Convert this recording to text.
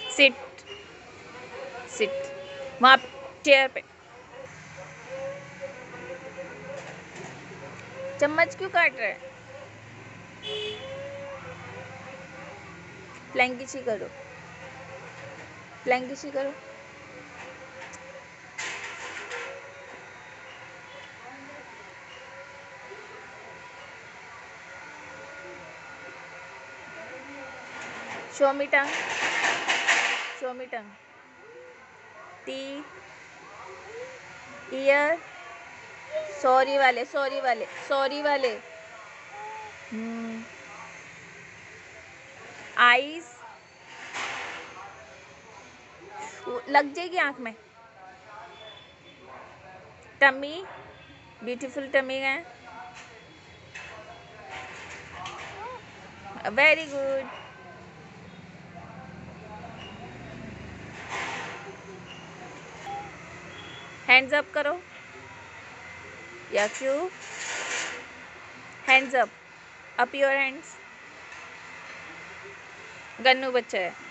Sit sit वहाँ chair पे। चम्मच क्यों काट रहा है? फ्लैंकिशी करो, फ्लैंकिशी करो। Show me tongue, show me tongue. टी ईयर, सॉरी वाले, सॉरी वाले, सॉरी वाले। आईज, लग जाएगी आंख में। टमी, ब्यूटीफुल टमी है, वेरी गुड। हैंड्स अप करो, या क्यों? Hands up, up your hands. Gannu बच्चा है।